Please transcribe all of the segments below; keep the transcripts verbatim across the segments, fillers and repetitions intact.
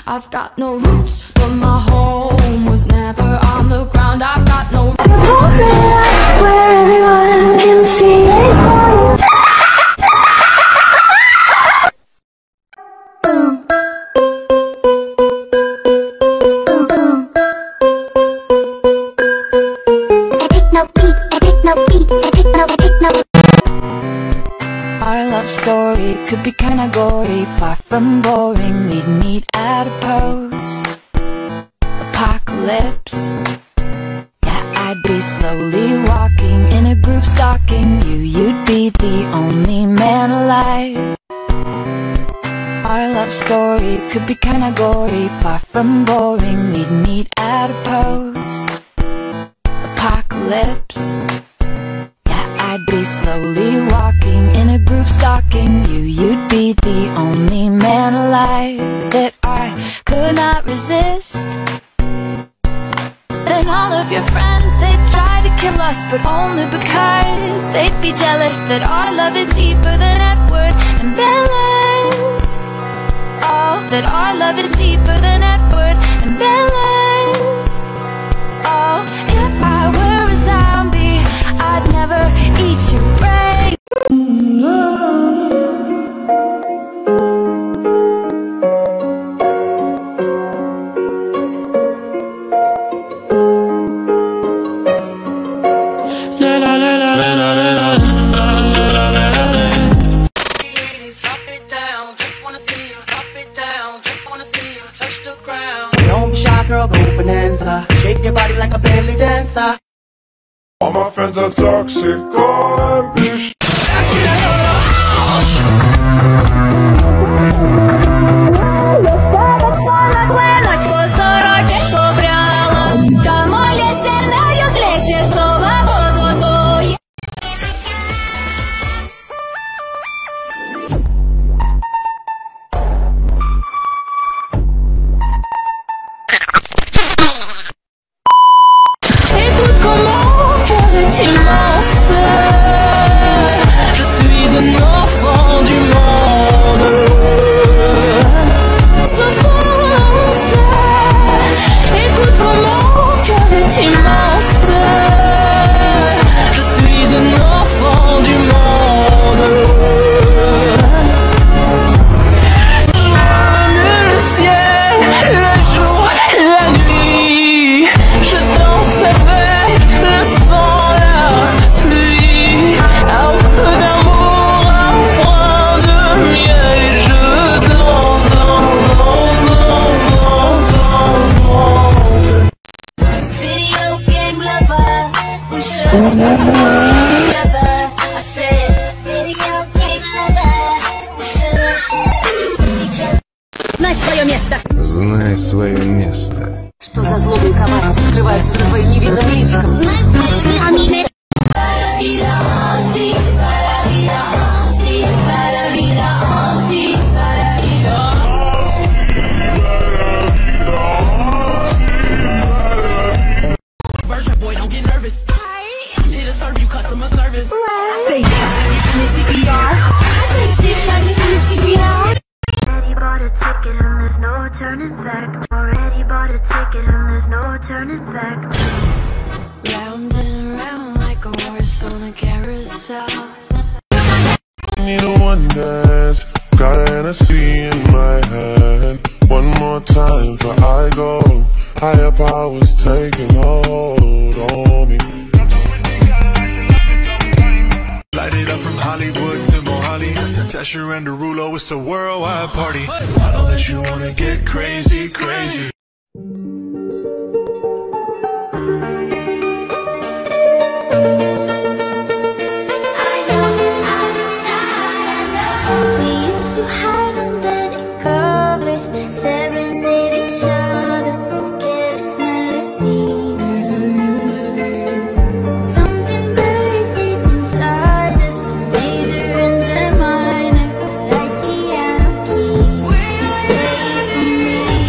I've got no roots, but my home was never on the ground. I've got no where everyone can see it. Boom. Boom, boom. I take no beat, I take no beat, I take no, I take no. Our love story could be kinda gory, far from boring. We'd meet at a post apocalypse. Yeah, I'd be slowly walking in a group stalking you. You'd be the only man alive. Our love story could be kinda gory, far from boring. We'd meet at a post apocalypse. I'd be slowly walking in a group stalking you. You'd be the only man alive that I could not resist. Then all of your friends, they'd try to kill us, but only because they'd be jealous that our love is deeper than Edward and Bella's. Oh, that our love is deeper than Edward and Bella's. Oh, if I were a zombie, I'd never eat your brain. La la la la la la la la. Ladies, drop it down. Just wanna see you drop it down. Just wanna see you touch the ground. Don't be shy, girl, go bonanza. Shake your body like a belly dancer. All my friends are toxic, oh, bitch. Je suis un enfant du monde. T'enfonce. Écoute comment mon cœur est immense. Je suis un enfant du monde. Le ciel, le jour, la nuit. Je danse avec le vent. Знай свое место. Знай свое место. Что за злобный коварство скрывается за твоим невидным личиком? Знай свое место. Boy, don't get nervous. I'm here to serve you customer service. Say, already bought a ticket and there's no turning back. Already bought a ticket and there's no turning back. Round and round like a horse on a carousel. Need a one dance, got an Hennessy in my hand. One more time for I go. Higher powers taking hold on me. Light it up from Hollywood to Mohali, Tesher and Derulo, it's a worldwide party. I know that you wanna get crazy, crazy. Wait for me.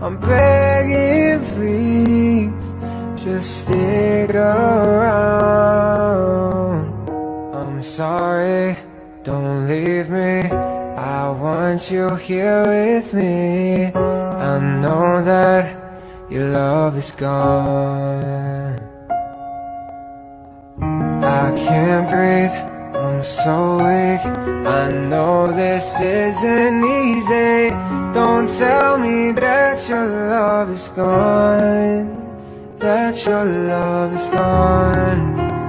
I'm begging, please, just stick around. I'm sorry, don't leave me, I want you here with me. I know that your love is gone. I can't breathe, I'm so weak, I know this isn't easy. Don't tell me that your love is gone, that your love is gone.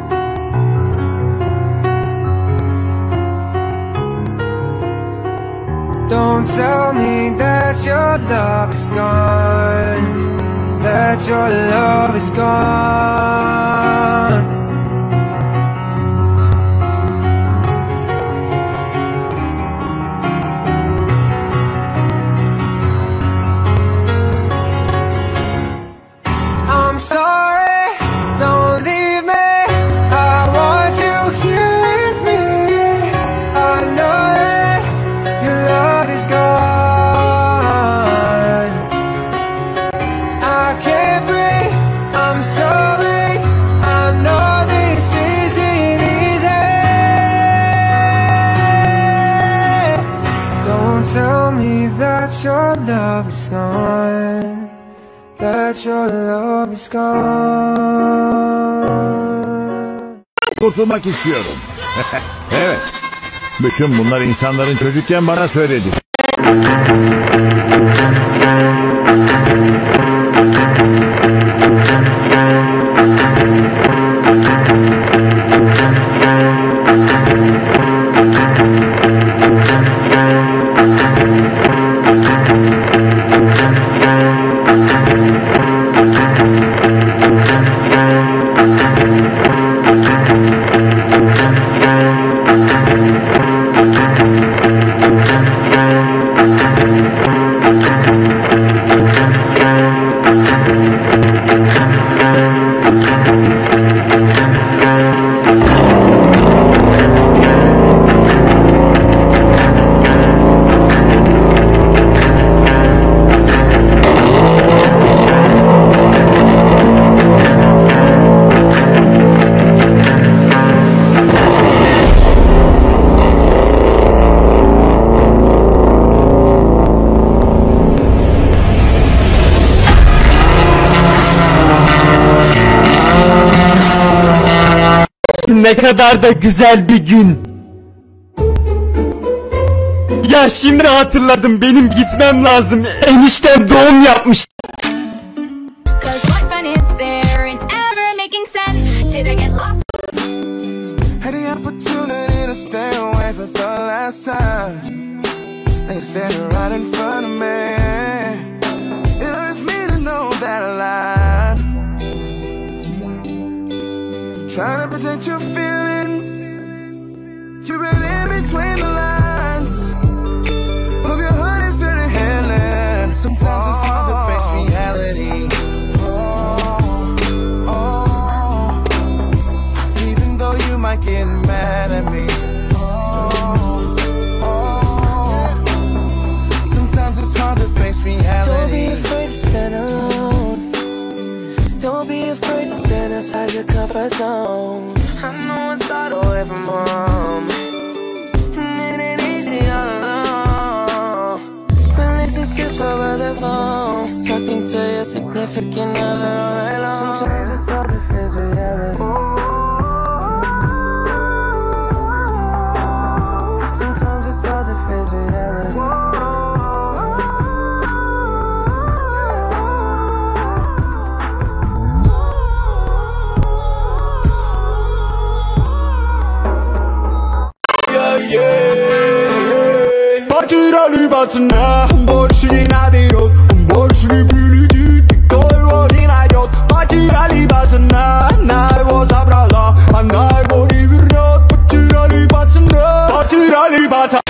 Don't tell me that your love is gone, that your love is gone. I'm sorry, don't leave me, I want you here with me. I know that your love is gone. I can't breathe, I'm so weak, I know this isn't easy. Don't tell me that your love is gone, that your love is gone. Kurtulmak istiyorum. Evet. Bütün bunlar insanların çocukken bana söyledi. Ne kadar da güzel bir gün. Ya şimdi hatırladım, benim gitmem lazım. Eniştem doğum yapmış. Trying to protect your feelings, you've been in between the lines. Hope your heart is turning healing. Sometimes it's hard to face reality. Oh, oh. Even though you might get mad at me. Oh, oh. Sometimes it's hard to face reality. Don't be afraid to stand alone. Don't be afraid to stand outside your comfort zone. I know it's hard away from home, and it ain't easy all alone. Relationships over the phone, talking to your significant other all night long. Sometimes it's hard to face reality. Sometimes it's hard to face reality. Partirali batna, borshli nadirot, borshli pülücü, doyori najot. Partirali batna, najvo zabrala, a najvo rivrot. Partirali batna, partirali batna.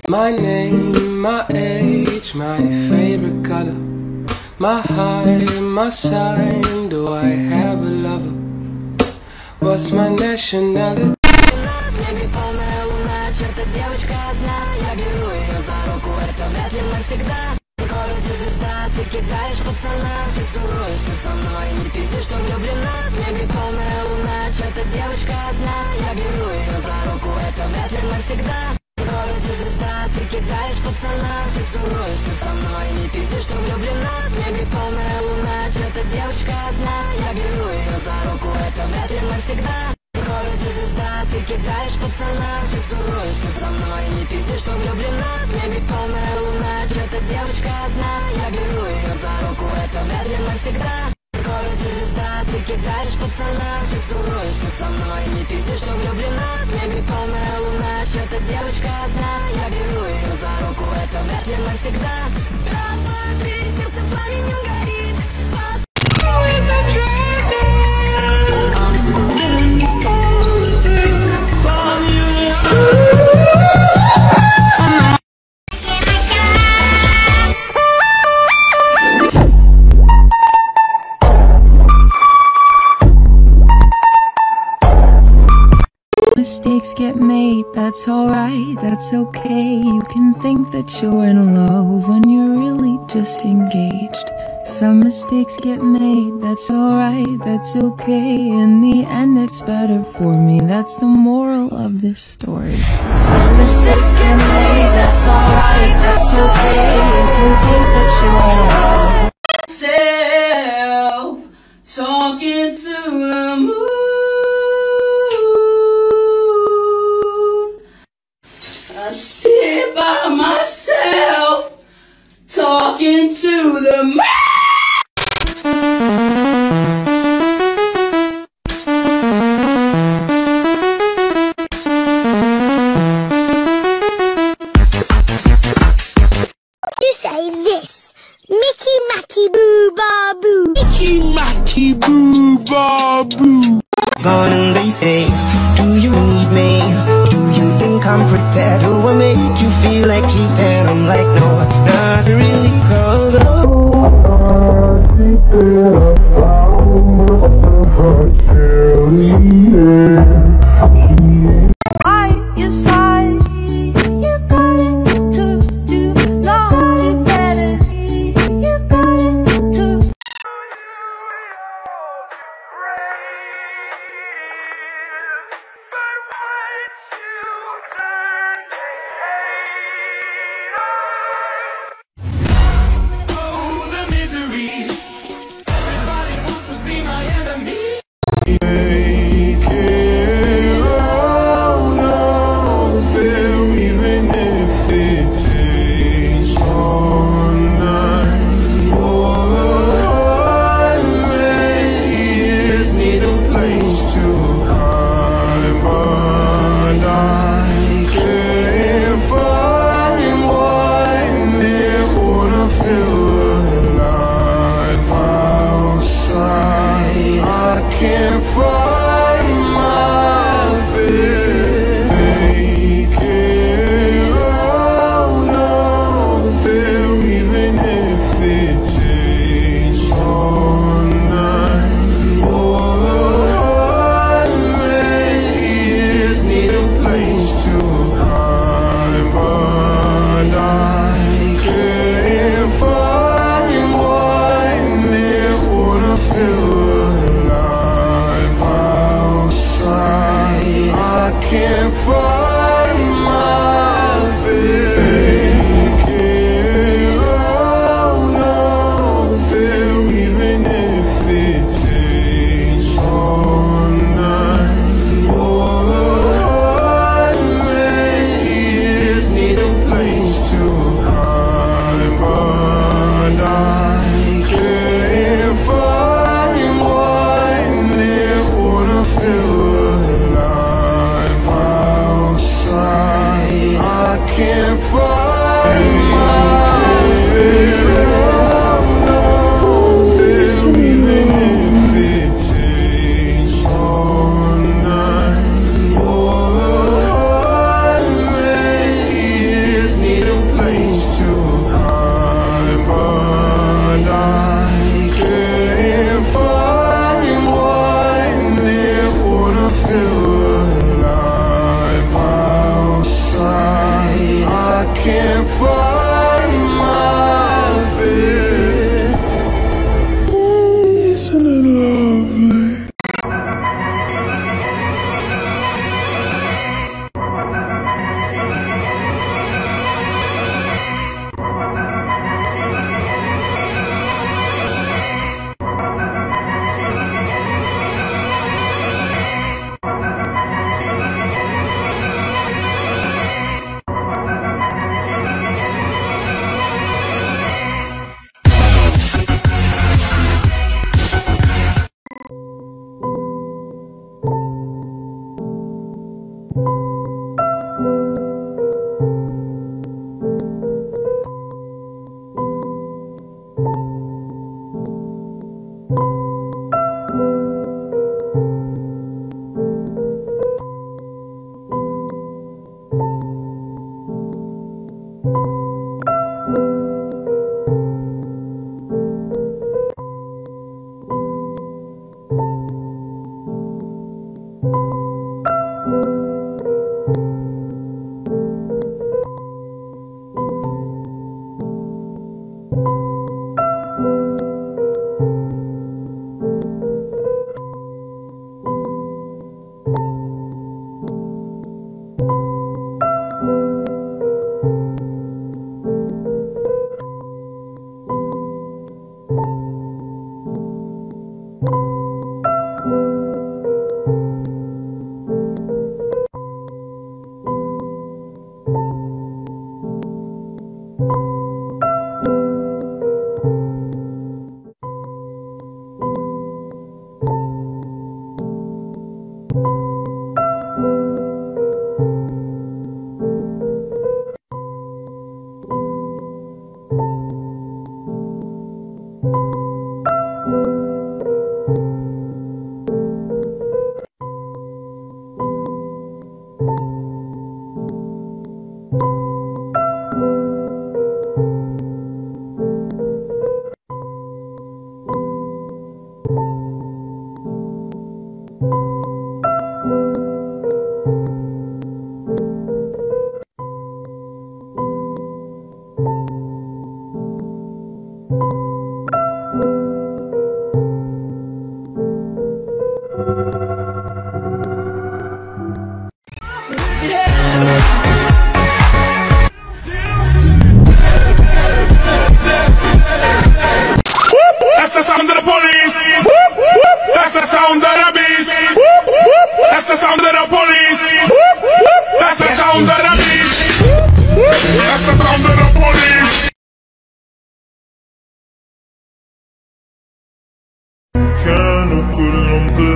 My name, my age, my favorite color, my height, my sign, do I have a lover? What's my nationality? Небе полная луна, чё-то девочка одна. Я беру ее за руку, это вряд ли навсегда. В городе звезда, ты кидаешь пацана, ты целуешься со мной, не пиздишь, что влюблена. В небе полная луна, чё-то девочка одна. Я беру ее за руку, это вряд ли навсегда. В городе звезда, ты кидаешь пацана, ты целуешься со мной, не пиздишь, что влюблена. В небе полная луна, чё-то девочка одна. Я беру ее за руку, это вряд ли навсегда. В городе звезда, ты кидаешь пацана, ты целуешься со мной, не пиздишь, что влюблена. В небе полная луна, чё-то девочка одна. Я беру ее за руку, это вряд ли навсегда. В городе звезда, ты кидаешь пацана, ты целуешься со мной, не пиздишь, что влюблена. В небе полная луна, чё-то девочка одна. Я беру ее за руку, это вряд ли навсегда. Раз, два, три, сердце пламенем горит. Mistakes get made, that's alright, that's okay. You can think that you're in love when you're really just engaged. Some mistakes get made, that's alright, that's okay. In the end it's better for me, that's the moral of this story. Some mistakes get made, that's alright, that's okay. You can think that you're in love. Myself, talking to the moon. I sit by myself, talking to the moon. You say this, Mickey Macky Boo Ba Boo. Mickey Macky Boo Ba Boo. Gone and they say, do you need me? Do you think I'm pretend? Do I make you feel like cheating? I'm like, no, not really, cause By your side, you got it to do, love you better. You got it to. Can't find my fear. Make it out of there, even if it takes all night. All the hundred years need a place to hide, but I can't find one that wanna feel. I can't find my fear. Get out of there, even if it takes all night. All the hundred years need a place to hide, but I can't find one that wanna feel alive.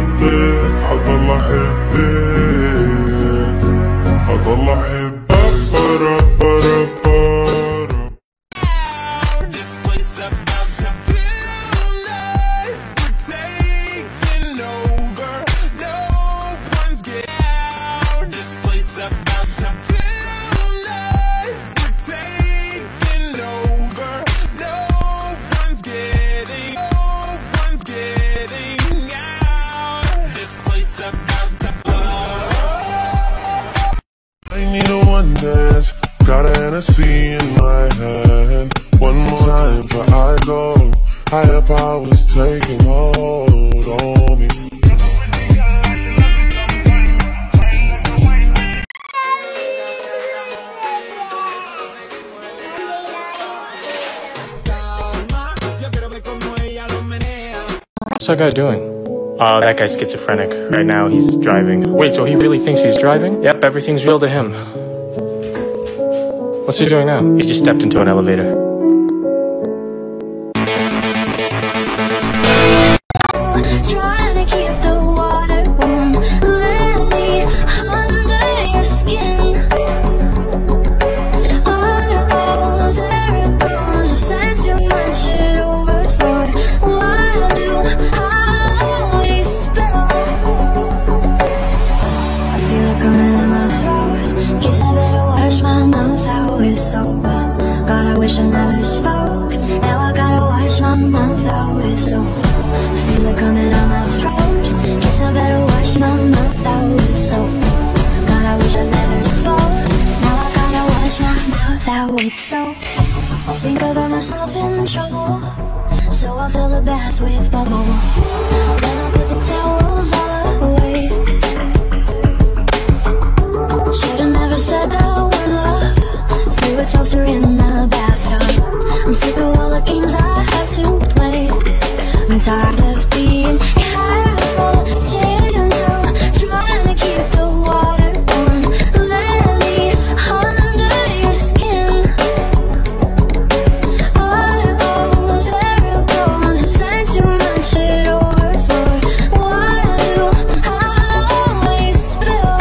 أحبك حضل أحبك حضل أحبك برا برا برا. This place about to feel like we're taking over. No one's getting out. This place about to feel like we're taking over. No one's getting, no one's getting out. This place about to blow. I need a one dance, got a Hennessy in my hand. One more time before I go, higher powers taking hold on me. What's that guy doing? Uh, that guy's schizophrenic. Right now he's driving. Wait, so he really thinks he's driving? Yep, everything's real to him. What's he doing now? He just stepped into an elevator. Trying to keep the water warm, let me under your skin. On it goes, there it goes. I said too much, it overflowed. Why do I always spill? I feel it coming in my throat. Guess I better wash my mouth out with soap. God, I wish I never spoke. Now I gotta wash my mouth out with soap. Feel it coming out my throat. Guess I better wash my mouth out with soap. God, I wish I never spoke. Now I gotta wash my mouth out with soap. I think I got myself in trouble, so I fill the bath with bubble. Then I put the towels all away. Should've never said that word love. Threw a toaster in the bathtub. I'm sick of all the games I have to play. I'm tired of being careful, gentle, trying to keep the water warm. Let me under your skin. On it goes, there it goes. I said too much, it overflowed. Why do I always spill?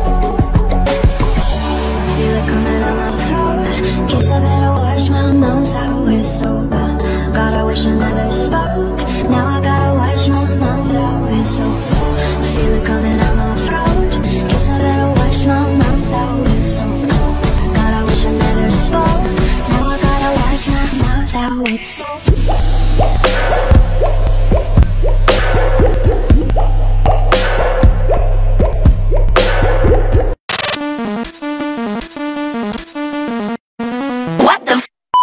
Feel it coming out my throat. Guess I better wash my mouth out with soap. God, I wish I never spoke. Now I gotta wash my mouth out with soap. I feel it coming out my throat. Guess I better wash my mouth out with soap. God, I wish I never spoke. Now I gotta wash my mouth out with soap. What the f?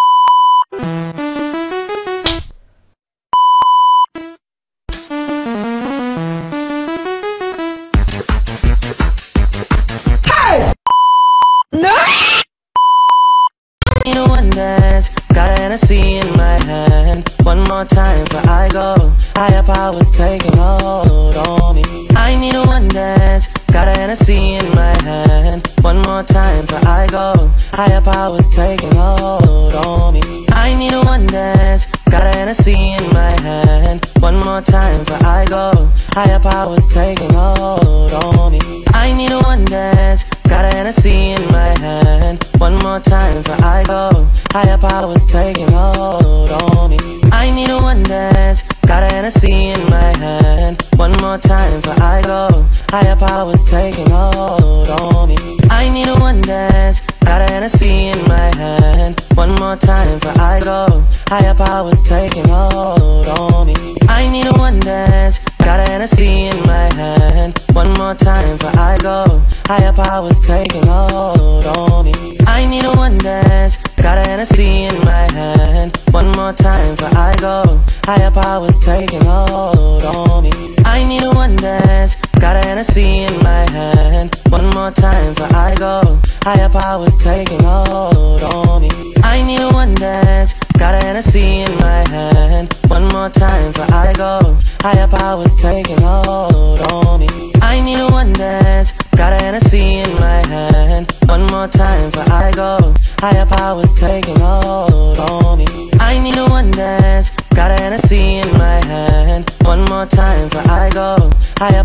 Need a one dance, got a Hennessy in my hand. One more time before I go, higher powers taking hold on me. I need a one dance, got a Hennessy in my hand. One more time before I go, higher powers taking hold on me. I need a one dance, got a Hennessy in my hand. One more time before I go, higher powers taking hold on me. I need a one dance, got a Hennessy in my hand. One more time before I go, higher powers taking hold on me. I need a one dance, got a Hennessy in my hand. One more time before I go, higher powers taking hold on me. I need a one dance, got a Hennessy in my hand. One more time before I go, higher powers taking hold on me. I need a one dance, got a Hennessy in my hand. One more time before I go, higher powers taking hold on me. I need a one dance, got a Hennessy in my hand. One more time before I go, higher powers taking hold on me. I need a one dance, got a Hennessy in my hand. One more time before I go, higher powers taking hold on me. I need a one dance, got a Hennessy in my hand. One more time before I go, higher powers taking hold on me. I need a one dance, got a Hennessy in my hand. One more time before I go, higher powers taking hold on me. I need a one dance, got a Hennessy in my hand. One more time before I go, higher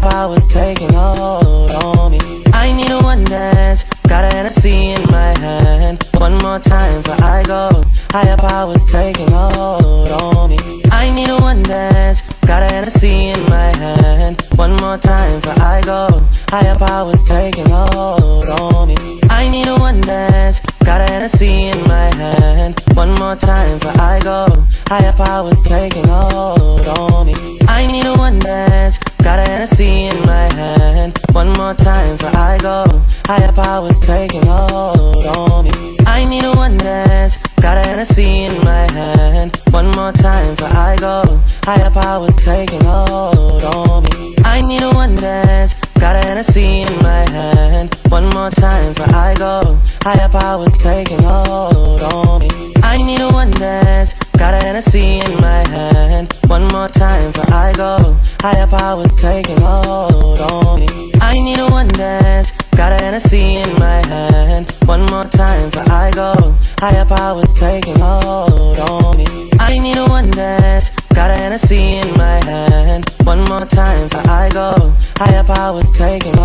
higher powers taking hold on me. I need a one dance, got a Hennessy in my hand. One more time before I go, higher powers taking hold on me. I need a one dance, got a Hennessy in my hand. One more time before I go, higher powers taking hold on me. I need a one dance, got a Hennessy in my hand. One more time before I go, higher powers taking hold on me. I need a one dance, got a Hennessy in my hand. One more time before I go, higher powers taking hold on me. I need a one dance, got a Hennessy in my hand. One more time before I go, higher powers taking hold on me.